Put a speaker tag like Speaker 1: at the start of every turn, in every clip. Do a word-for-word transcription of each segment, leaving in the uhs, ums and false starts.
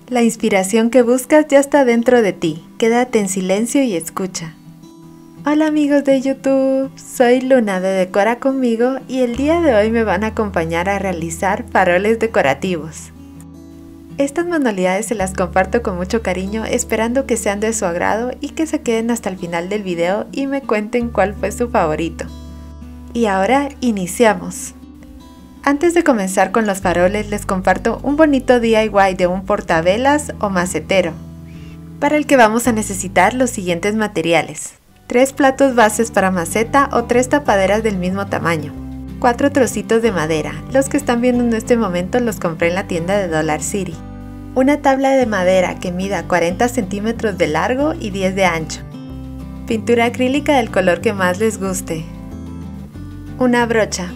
Speaker 1: La inspiración que buscas ya está dentro de ti. Quédate en silencio y escucha. Hola amigos de YouTube, soy Luna de Decora Conmigo y el día de hoy me van a acompañar a realizar faroles decorativos. Estas manualidades se las comparto con mucho cariño, esperando que sean de su agrado y que se queden hasta el final del video y me cuenten cuál fue su favorito. Y ahora iniciamos. Antes de comenzar con los faroles les comparto un bonito D I Y de un portavelas o macetero, para el que vamos a necesitar los siguientes materiales. tres platos bases para maceta o tres tapaderas del mismo tamaño, cuatro trocitos de madera, los que están viendo en este momento los compré en la tienda de Dollar City, una tabla de madera que mida cuarenta centímetros de largo y diez de ancho, pintura acrílica del color que más les guste, una brocha,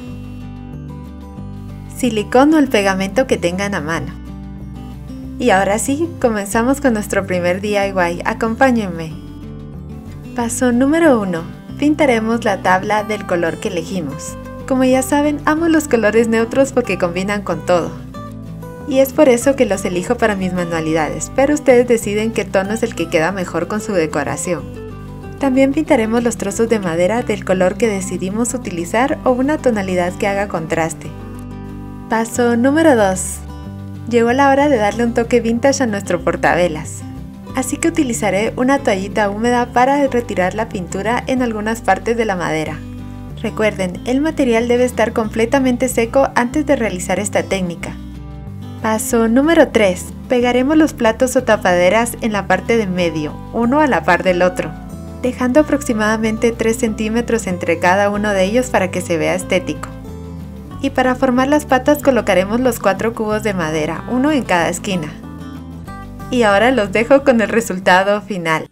Speaker 1: silicón o el pegamento que tengan a mano. Y ahora sí, comenzamos con nuestro primer D I Y, acompáñenme. Paso número uno. Pintaremos la tabla del color que elegimos. Como ya saben, amo los colores neutros porque combinan con todo. Y es por eso que los elijo para mis manualidades, pero ustedes deciden qué tono es el que queda mejor con su decoración. También pintaremos los trozos de madera del color que decidimos utilizar o una tonalidad que haga contraste. Paso número dos. Llegó la hora de darle un toque vintage a nuestro portavelas. Así que utilizaré una toallita húmeda para retirar la pintura en algunas partes de la madera. Recuerden, el material debe estar completamente seco antes de realizar esta técnica. Paso número tres. Pegaremos los platos o tapaderas en la parte de medio, uno a la par del otro, dejando aproximadamente tres centímetros entre cada uno de ellos para que se vea estético. Y para formar las patas colocaremos los cuatro cubos de madera, uno en cada esquina. Y ahora los dejo con el resultado final.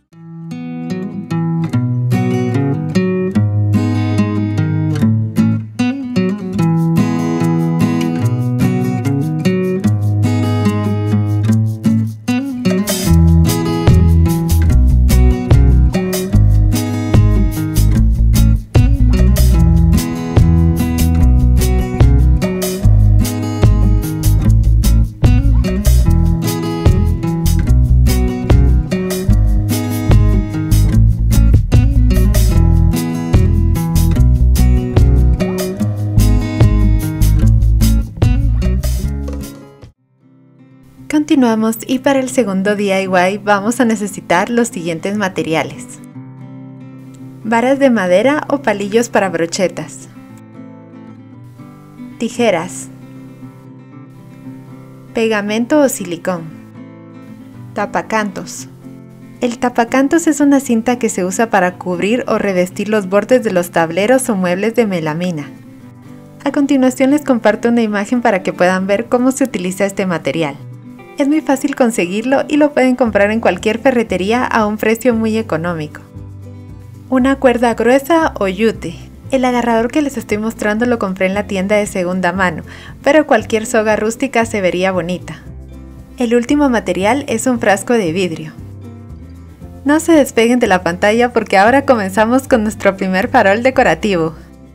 Speaker 1: Continuamos y para el segundo D I Y vamos a necesitar los siguientes materiales: varas de madera o palillos para brochetas, tijeras, pegamento o silicón, tapacantos. El tapacantos es una cinta que se usa para cubrir o revestir los bordes de los tableros o muebles de melamina. A continuación les comparto una imagen para que puedan ver cómo se utiliza este material. Es muy fácil conseguirlo y lo pueden comprar en cualquier ferretería a un precio muy económico. Una cuerda gruesa o yute. El agarrador que les estoy mostrando lo compré en la tienda de segunda mano, pero cualquier soga rústica se vería bonita. El último material es un frasco de vidrio. No se despeguen de la pantalla porque ahora comenzamos con nuestro primer farol decorativo.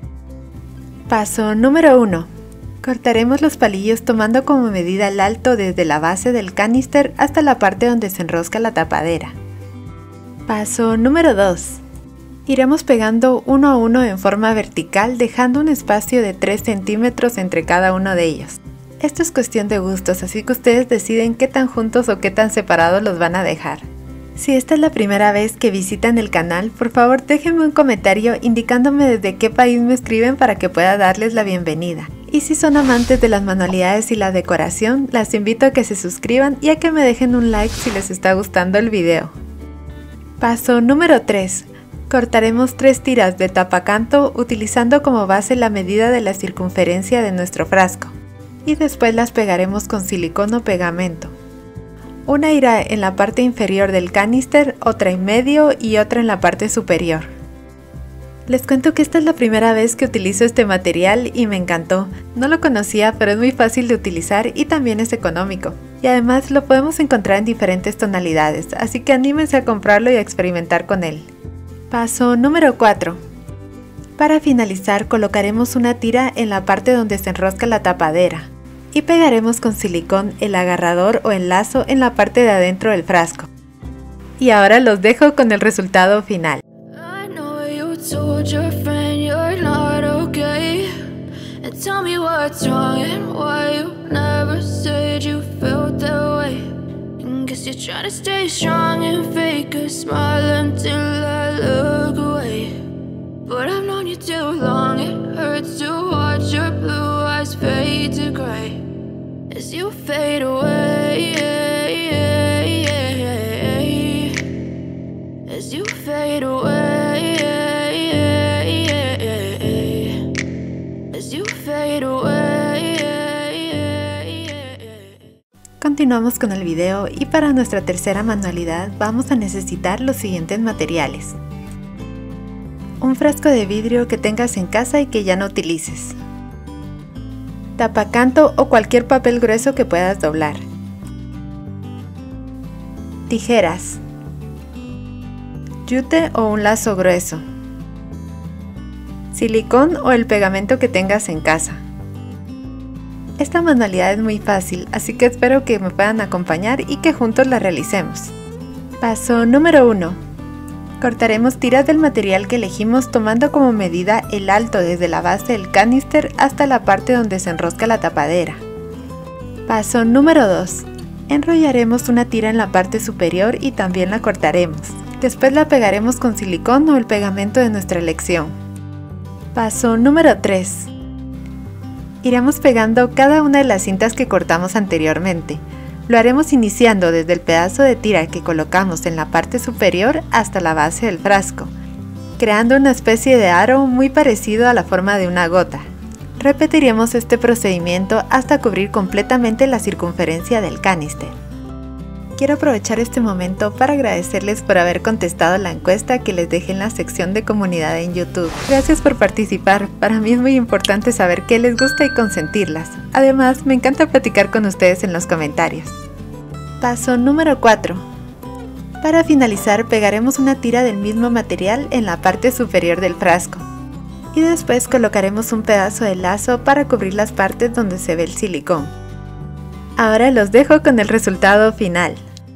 Speaker 1: Paso número uno. Cortaremos los palillos tomando como medida el alto desde la base del canister hasta la parte donde se enrosca la tapadera. Paso número dos. Iremos pegando uno a uno en forma vertical, dejando un espacio de tres centímetros entre cada uno de ellos. Esto es cuestión de gustos, así que ustedes deciden qué tan juntos o qué tan separados los van a dejar. Si esta es la primera vez que visitan el canal, por favor déjenme un comentario indicándome desde qué país me escriben para que pueda darles la bienvenida. Y si son amantes de las manualidades y la decoración, las invito a que se suscriban y a que me dejen un like si les está gustando el video. Paso número tres. Cortaremos tres tiras de tapacanto utilizando como base la medida de la circunferencia de nuestro frasco. Y después las pegaremos con silicón o pegamento. Una irá en la parte inferior del canister, otra en medio y otra en la parte superior. Les cuento que esta es la primera vez que utilizo este material y me encantó. No lo conocía, pero es muy fácil de utilizar y también es económico. Y además lo podemos encontrar en diferentes tonalidades, así que anímense a comprarlo y a experimentar con él. Paso número cuatro. Para finalizar colocaremos una tira en la parte donde se enrosca la tapadera. y pegaremos con silicón el agarrador o el lazo en la parte de adentro del frasco. Y ahora los dejo con el resultado final.
Speaker 2: Tell me what's wrong and why you never said you felt that way. And guess you're trying to stay strong and fake a smile until I look away. But I've known you too long, it hurts to watch your blue eyes fade to gray as you fade away. As you fade away.
Speaker 1: Continuamos con el video y para nuestra tercera manualidad vamos a necesitar los siguientes materiales. Un frasco de vidrio que tengas en casa y que ya no utilices. Tapacanto o cualquier papel grueso que puedas doblar. Tijeras. Yute o un lazo grueso. Silicón o el pegamento que tengas en casa. Esta manualidad es muy fácil, así que espero que me puedan acompañar y que juntos la realicemos. Paso número uno. Cortaremos tiras del material que elegimos tomando como medida el alto desde la base del canister hasta la parte donde se enrosca la tapadera. Paso número dos. Enrollaremos una tira en la parte superior y también la cortaremos. Después la pegaremos con silicón o el pegamento de nuestra elección. Paso número tres. Iremos pegando cada una de las cintas que cortamos anteriormente. Lo haremos iniciando desde el pedazo de tira que colocamos en la parte superior hasta la base del frasco, creando una especie de aro muy parecido a la forma de una gota. Repetiremos este procedimiento hasta cubrir completamente la circunferencia del canister. Quiero aprovechar este momento para agradecerles por haber contestado la encuesta que les dejé en la sección de comunidad en YouTube. Gracias por participar, para mí es muy importante saber qué les gusta y consentirlas. Además, me encanta platicar con ustedes en los comentarios. Paso número cuatro. Para finalizar, pegaremos una tira del mismo material en la parte superior del frasco. Y después colocaremos un pedazo de lazo para cubrir las partes donde se ve el silicón. Ahora los dejo con el resultado final.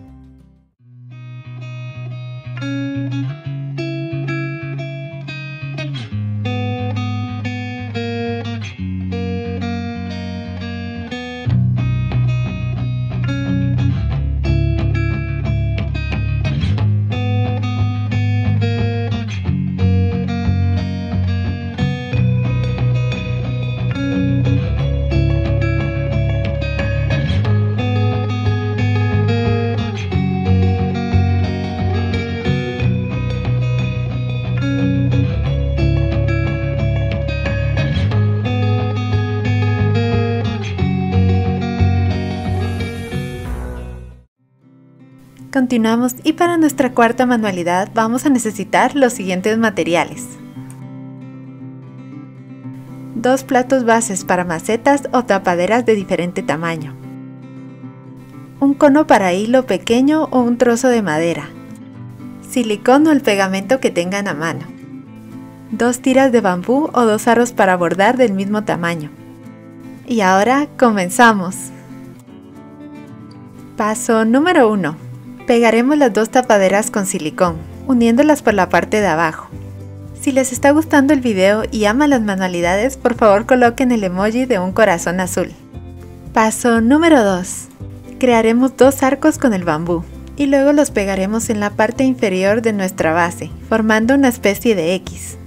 Speaker 1: Continuamos y para nuestra cuarta manualidad vamos a necesitar los siguientes materiales. Dos platos bases para macetas o tapaderas de diferente tamaño. Un cono para hilo pequeño o un trozo de madera. Silicón o el pegamento que tengan a mano. Dos tiras de bambú o dos aros para bordar del mismo tamaño. Y ahora comenzamos. Paso número uno. Pegaremos las dos tapaderas con silicón, uniéndolas por la parte de abajo. Si les está gustando el video y aman las manualidades, por favor coloquen el emoji de un corazón azul. Paso número dos. Crearemos dos arcos con el bambú y luego los pegaremos en la parte inferior de nuestra base, formando una especie de X.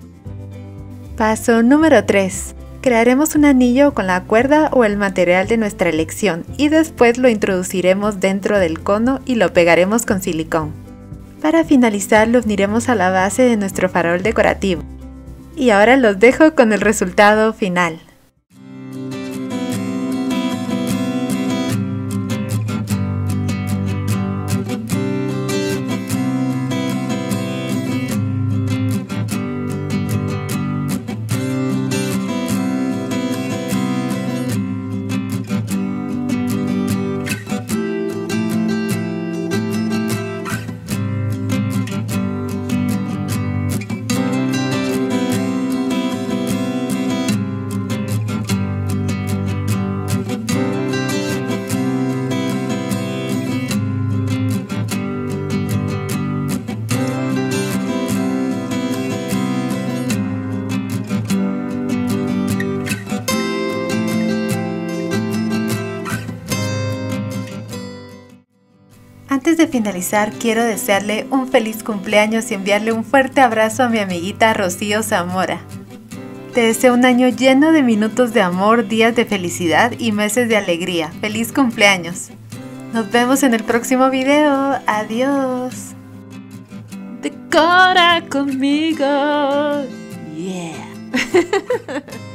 Speaker 1: Paso número tres. Crearemos un anillo con la cuerda o el material de nuestra elección y después lo introduciremos dentro del cono y lo pegaremos con silicón. Para finalizar lo uniremos a la base de nuestro farol decorativo. Y ahora los dejo con el resultado final. de finalizar, quiero desearle un feliz cumpleaños y enviarle un fuerte abrazo a mi amiguita Rocío Zamora. Te deseo un año lleno de minutos de amor, días de felicidad y meses de alegría. ¡Feliz cumpleaños! Nos vemos en el próximo video. ¡Adiós! Decora conmigo. Yeah.